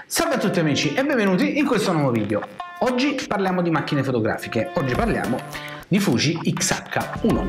Salve a tutti amici e benvenuti in questo nuovo video. Oggi parliamo di macchine fotografiche, oggi parliamo di Fuji X-H1.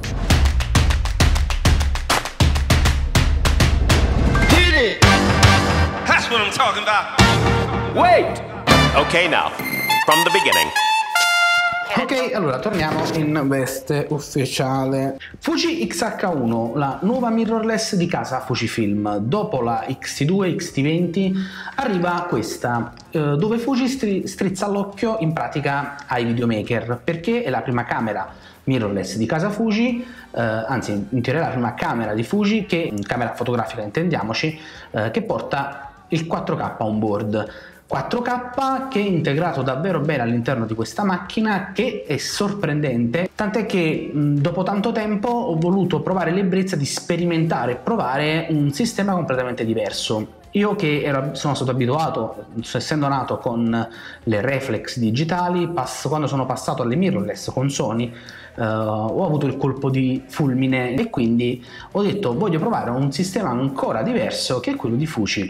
That's what I'm talking about. Wait! Okay, now, from the beginning. Ok, allora torniamo in veste ufficiale. Fuji X-H1, la nuova mirrorless di casa Fujifilm. Dopo la X-T2 X-T20 arriva questa, dove Fuji strizza l'occhio in pratica ai videomaker, perché è la prima camera mirrorless di casa Fuji, anzi in teoria è la prima camera di Fuji, camera fotografica intendiamoci, che porta il 4K on board. 4K che è integrato davvero bene all'interno di questa macchina, che è sorprendente, tant'è che dopo tanto tempo ho voluto provare l'ebbrezza di sperimentare e provare un sistema completamente diverso. Io che sono stato abituato, essendo nato con le reflex digitali, quando sono passato alle mirrorless con Sony ho avuto il colpo di fulmine e quindi ho detto voglio provare un sistema ancora diverso, che è quello di Fuji.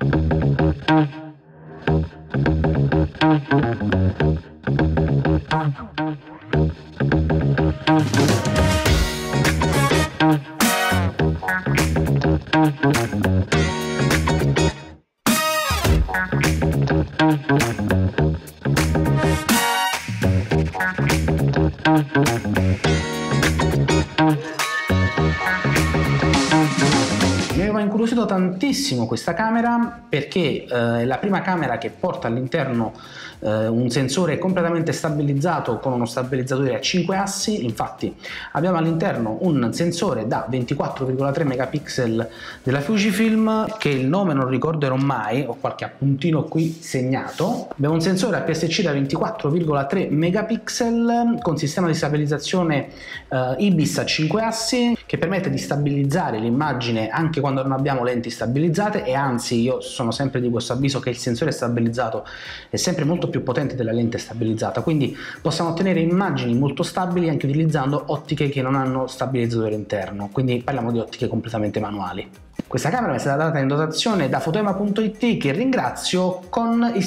Mi aveva incuriosito tantissimo questa camera perché è la prima camera che porta all'interno un sensore completamente stabilizzato con uno stabilizzatore a 5 assi. Infatti abbiamo all'interno un sensore da 24,3 megapixel della Fujifilm, che il nome non ricorderò mai, ho qualche appuntino qui segnato. Abbiamo un sensore APS-C da 24,3 megapixel con sistema di stabilizzazione IBIS a 5 assi, che permette di stabilizzare l'immagine anche quando non abbiamo lenti stabilizzate, e anzi io sono sempre di questo avviso che il sensore stabilizzato è sempre molto più potente della lente stabilizzata, quindi possiamo ottenere immagini molto stabili anche utilizzando ottiche che non hanno stabilizzatore interno, quindi parliamo di ottiche completamente manuali. Questa camera mi è stata data in dotazione da Fotema.it, che ringrazio, con il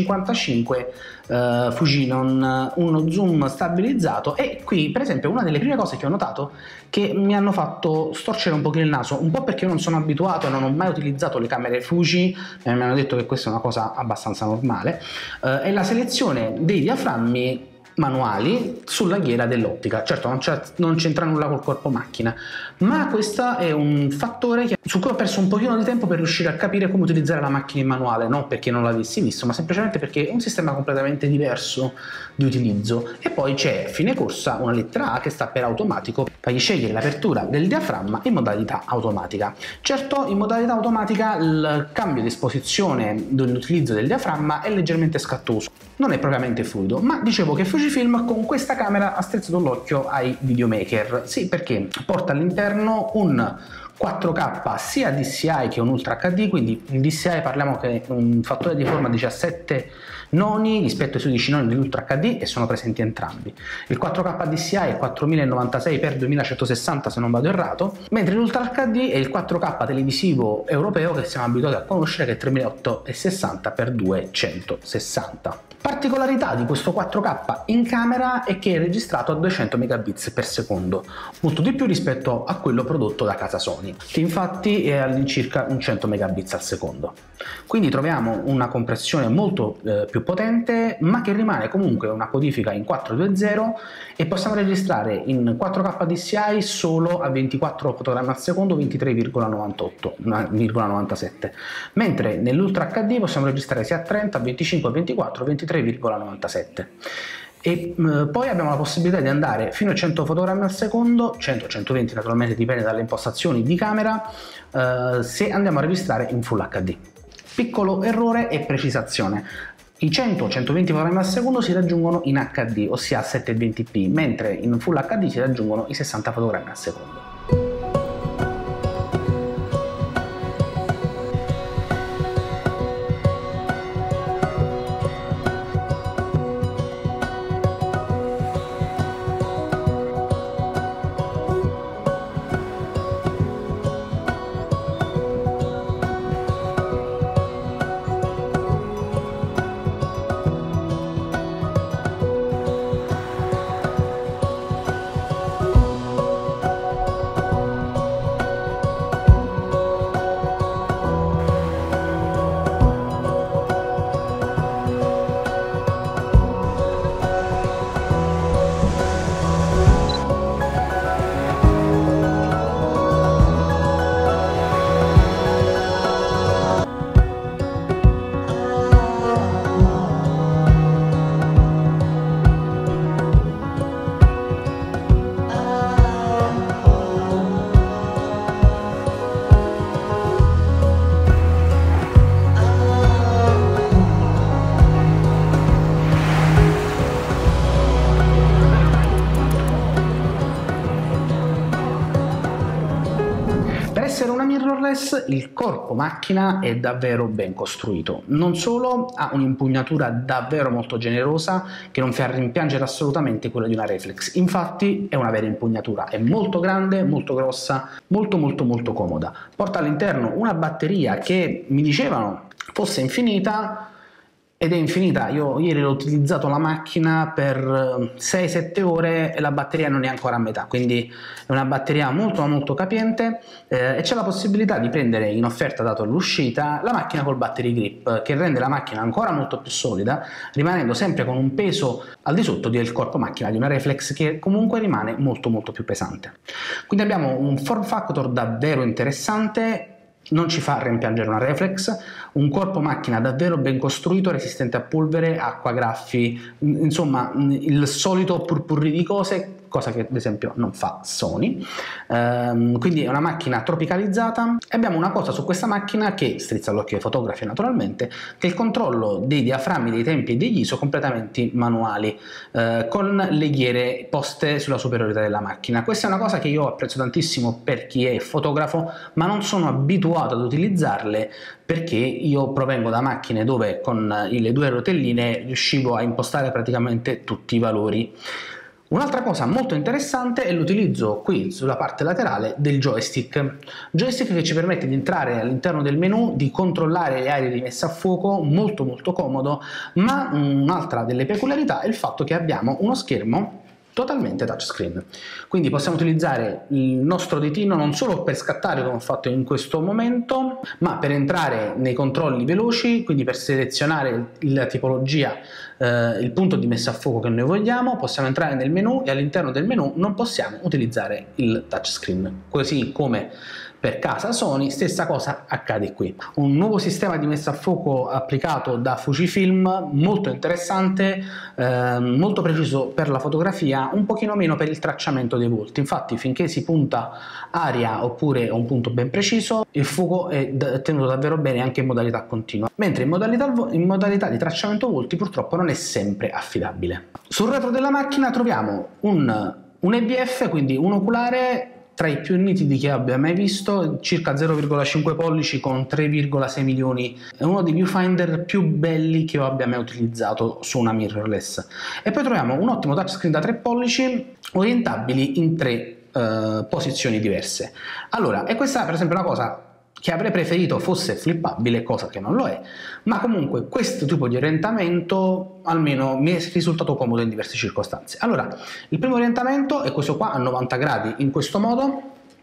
1655 Fujinon, uno zoom stabilizzato. E qui per esempio una delle prime cose che ho notato che mi hanno fatto storcere un pochino il naso, un po' perché io non sono abituato e non ho mai utilizzato le camere Fuji, mi hanno detto che questa è una cosa abbastanza normale, è la selezione dei diaframmi manuali sulla ghiera dell'ottica. Certo non c'entra nulla col corpo macchina, ma questo è un fattore su cui ho perso un pochino di tempo per riuscire a capire come utilizzare la macchina in manuale, non perché non l'avessi visto, ma semplicemente perché è un sistema completamente diverso di utilizzo. E poi c'è a fine corsa una lettera A che sta per automatico, fagli scegliere l'apertura del diaframma in modalità automatica. Certo, in modalità automatica il cambio di esposizione dell'utilizzo del diaframma è leggermente scattoso, non è propriamente fluido, ma dicevo che Fujifilm con questa camera ha strizzato l'occhio ai videomaker. Sì, perché porta all'interno un 4K sia DCI che un Ultra HD, quindi il DCI parliamo che è un fattore di forma 17 noni rispetto ai 16 noni dell'Ultra HD, e sono presenti entrambi. Il 4K DCI è 4096x2160 se non vado errato, mentre l'Ultra HD è il 4K televisivo europeo che siamo abituati a conoscere, che è 3860x2160. Particolarità di questo 4K in camera è che è registrato a 200 megabits per secondo, molto di più rispetto a quello prodotto da casa Sony, che infatti è all'incirca un 100 megabits al secondo. Quindi troviamo una compressione molto più potente, ma che rimane comunque una codifica in 420, e possiamo registrare in 4K DCI solo a 24 fotogrammi al secondo, 23,97, mentre nell'Ultra HD possiamo registrare sia a 30, 25, 24, 23,97. E poi abbiamo la possibilità di andare fino a 100 fotogrammi al secondo, 100-120 naturalmente, dipende dalle impostazioni di camera, se andiamo a registrare in Full HD. Piccolo errore e precisazione: i 100-120 fotogrammi al secondo si raggiungono in HD, ossia a 720p, mentre in Full HD si raggiungono i 60 fotogrammi al secondo. mirrorless, il corpo macchina è davvero ben costruito. Non solo ha un'impugnatura davvero molto generosa che non fa rimpiangere assolutamente quella di una reflex, infatti è una vera impugnatura, è molto grande, molto grossa, molto comoda. Porta all'interno una batteria che mi dicevano fosse infinita, ed è infinita. Io ieri ho utilizzato la macchina per 6-7 ore e la batteria non è ancora a metà, quindi è una batteria molto capiente, e c'è la possibilità di prendere in offerta, dato l'uscita, la macchina col battery grip, che rende la macchina ancora molto più solida, rimanendo sempre con un peso al di sotto del corpo macchina di una reflex, che comunque rimane molto più pesante. Quindi abbiamo un form factor davvero interessante, non ci fa rimpiangere una reflex, un corpo macchina davvero ben costruito, resistente a polvere, acqua, graffi, insomma il solito purpurri di cose, cosa che ad esempio non fa Sony. Quindi è una macchina tropicalizzata, e abbiamo una cosa su questa macchina che strizza l'occhio ai fotografi naturalmente, che è il controllo dei diaframmi, dei tempi e degli ISO completamente manuali, con le ghiere poste sulla superiorità della macchina. Questa è una cosa che io apprezzo tantissimo per chi è fotografo, ma non sono abituato ad utilizzarle, perché io provengo da macchine dove con le due rotelline riuscivo a impostare praticamente tutti i valori. Un'altra cosa molto interessante è l'utilizzo qui sulla parte laterale del joystick che ci permette di entrare all'interno del menu, di controllare le aree di messa a fuoco, molto comodo, ma un'altra delle peculiarità è il fatto che abbiamo uno schermo totalmente touchscreen, quindi possiamo utilizzare il nostro ditino non solo per scattare, come ho fatto in questo momento, ma per entrare nei controlli veloci, quindi per selezionare la tipologia, il punto di messa a fuoco che noi vogliamo. Possiamo entrare nel menu, e all'interno del menu non possiamo utilizzare il touchscreen, così come per casa Sony, stessa cosa accade qui. Un nuovo sistema di messa a fuoco applicato da Fujifilm, molto interessante, molto preciso per la fotografia, un pochino meno per il tracciamento dei volti. Infatti finché si punta aria oppure a un punto ben preciso, il fuoco è tenuto davvero bene anche in modalità continua, mentre in modalità di tracciamento volti purtroppo non è sempre affidabile. Sul retro della macchina troviamo un EVF, quindi un oculare tra i più nitidi che abbia mai visto, circa 0,5 pollici con 3,6 milioni, è uno dei viewfinder più belli che io abbia mai utilizzato su una mirrorless. E poi troviamo un ottimo touchscreen da 3 pollici orientabili in 3 posizioni diverse. Allora, e questa per esempio è una cosa che avrei preferito fosse flippabile, cosa che non lo è, ma comunque questo tipo di orientamento almeno mi è risultato comodo in diverse circostanze. Allora, il primo orientamento è questo qua a 90 gradi in questo modo,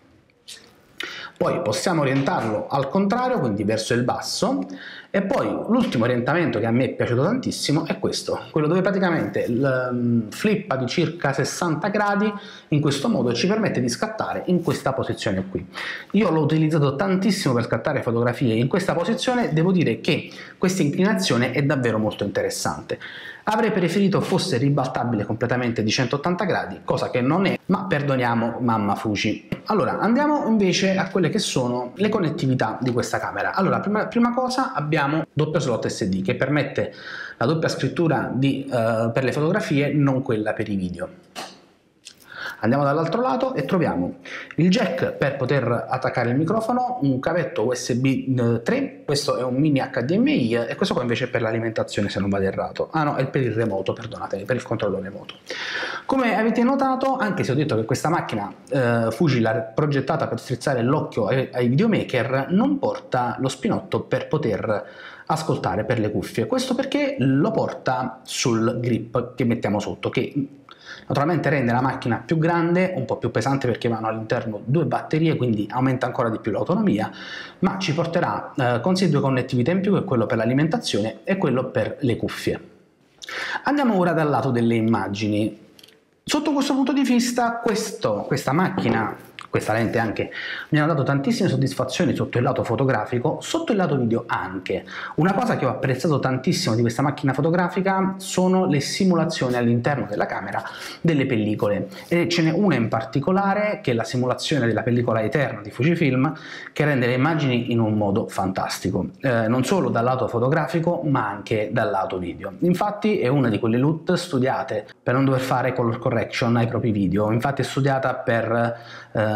poi possiamo orientarlo al contrario, quindi verso il basso, e poi l'ultimo orientamento che a me è piaciuto tantissimo è questo, quello dove praticamente flippa di circa 60 gradi in questo modo e ci permette di scattare in questa posizione qui. Io l'ho utilizzato tantissimo per scattare fotografie in questa posizione, devo dire che questa inclinazione è davvero molto interessante. Avrei preferito fosse ribaltabile completamente di 180 gradi, cosa che non è, ma perdoniamo mamma Fuji. Allora, andiamo invece a quelle che sono le connettività di questa camera. Allora, prima cosa abbiamo doppio slot SD che permette la doppia scrittura per le fotografie, non quella per i video. Andiamo dall'altro lato e troviamo il jack per poter attaccare il microfono, un cavetto USB 3, questo è un mini HDMI e questo qua invece è per l'alimentazione, se non vado errato. Ah no, è per il remoto, perdonatemi, per il controllo remoto. Come avete notato, anche se ho detto che questa macchina Fuji l'ha progettata per strizzare l'occhio ai videomaker, non porta lo spinotto per poter ascoltare per le cuffie. Questo perché lo porta sul grip che mettiamo sotto, che naturalmente rende la macchina più grande, un po' più pesante perché vanno all'interno 2 batterie, quindi aumenta ancora di più l'autonomia, ma ci porterà con sé 2 connettività in più, che è quello per l'alimentazione e quello per le cuffie. Andiamo ora dal lato delle immagini. Sotto questo punto di vista questa macchina, questa lente anche, mi hanno dato tantissime soddisfazioni sotto il lato fotografico, sotto il lato video anche. Una cosa che ho apprezzato tantissimo di questa macchina fotografica sono le simulazioni all'interno della camera delle pellicole, e ce n'è una in particolare che è la simulazione della pellicola Eterna di Fujifilm, che rende le immagini in un modo fantastico, non solo dal lato fotografico ma anche dal lato video. Infatti è una di quelle LUT studiate per non dover fare color correction ai propri video, infatti è studiata per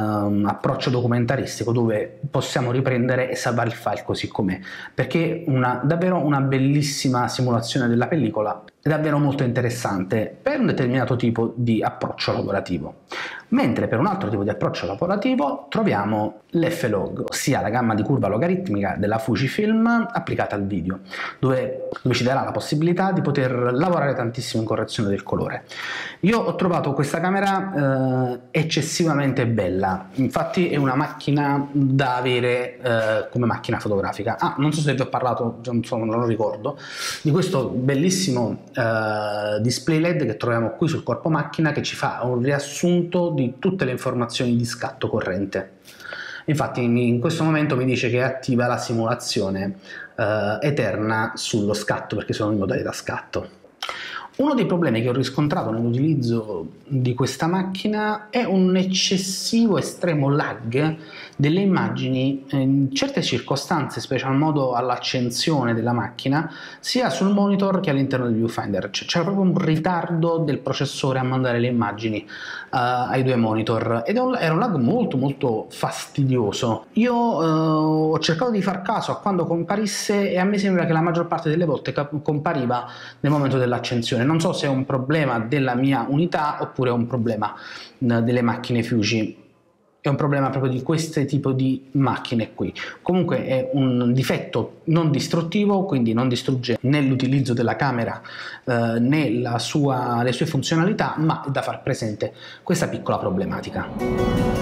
approccio documentaristico dove possiamo riprendere e salvare il file così com'è, perché davvero una bellissima simulazione della pellicola, è davvero molto interessante per un determinato tipo di approccio lavorativo. Mentre per un altro tipo di approccio lavorativo troviamo l'F-Log, ossia la gamma di curva logaritmica della Fujifilm applicata al video, dove ci darà la possibilità di poter lavorare tantissimo in correzione del colore. Io ho trovato questa camera eccessivamente bella, infatti è una macchina da avere come macchina fotografica. Non so se vi ho parlato, non lo ricordo, di questo bellissimo display LED che troviamo qui sul corpo macchina, che ci fa un riassunto di tutte le informazioni di scatto corrente. Infatti in questo momento mi dice che è attiva la simulazione eterna sullo scatto, perché sono in modalità scatto. Uno dei problemi che ho riscontrato nell'utilizzo di questa macchina è un eccessivo estremo lag delle immagini in certe circostanze, special modo all'accensione della macchina, sia sul monitor che all'interno del viewfinder. C'era proprio un ritardo del processore a mandare le immagini ai due monitor ed era un lag molto fastidioso. Io ho cercato di far caso a quando comparisse e a me sembra che la maggior parte delle volte compariva nel momento dell'accensione. Non so se è un problema della mia unità oppure è un problema delle macchine Fuji. È un problema proprio di questo tipo di macchine qui. Comunque è un difetto non distruttivo, quindi non distrugge né l'utilizzo della camera né le sue funzionalità, ma è da far presente questa piccola problematica.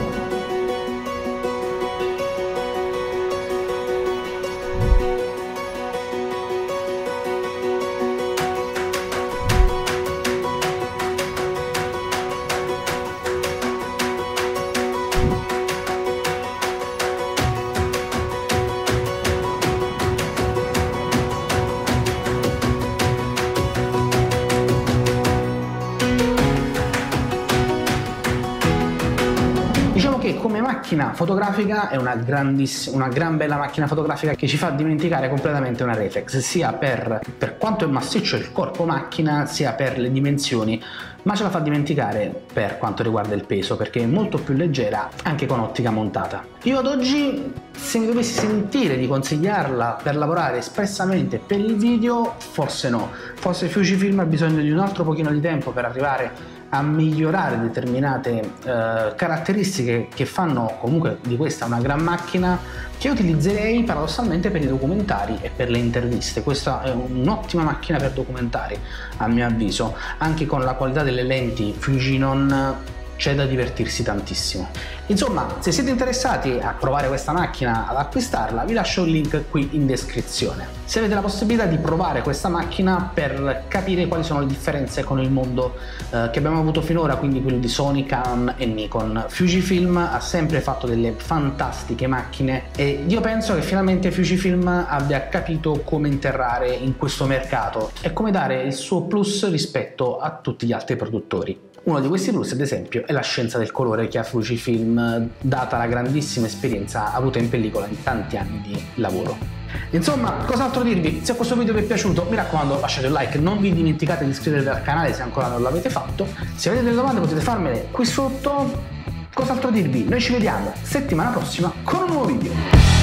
Diciamo che come macchina fotografica è una gran bella macchina fotografica che ci fa dimenticare completamente una reflex, sia per quanto è massiccio il corpo macchina, sia per le dimensioni, ma ce la fa dimenticare per quanto riguarda il peso, perché è molto più leggera anche con ottica montata. Io ad oggi, se mi dovessi sentire di consigliarla per lavorare espressamente per il video, forse no. Forse Fujifilm ha bisogno di un altro pochino di tempo per arrivare a migliorare determinate caratteristiche che fanno comunque di questa una gran macchina, che utilizzerei paradossalmente per i documentari e per le interviste. Questa è un'ottima macchina per documentari, a mio avviso. Anche con la qualità delle lenti Fujinon c'è da divertirsi tantissimo. Insomma, se siete interessati a provare questa macchina, ad acquistarla, vi lascio il link qui in descrizione. Se avete la possibilità di provare questa macchina per capire quali sono le differenze con il mondo che abbiamo avuto finora, quindi quello di Sony, Canon e Nikon. Fujifilm ha sempre fatto delle fantastiche macchine e io penso che finalmente Fujifilm abbia capito come interrare in questo mercato e come dare il suo plus rispetto a tutti gli altri produttori. Uno di questi plus, ad esempio, è la scienza del colore che ha Fujifilm, data la grandissima esperienza avuta in pellicola in tanti anni di lavoro. Insomma, cos'altro dirvi? Se questo video vi è piaciuto, mi raccomando, lasciate un like, non vi dimenticate di iscrivervi al canale se ancora non l'avete fatto. Se avete delle domande potete farmele qui sotto. Cos'altro dirvi? Noi ci vediamo settimana prossima con un nuovo video.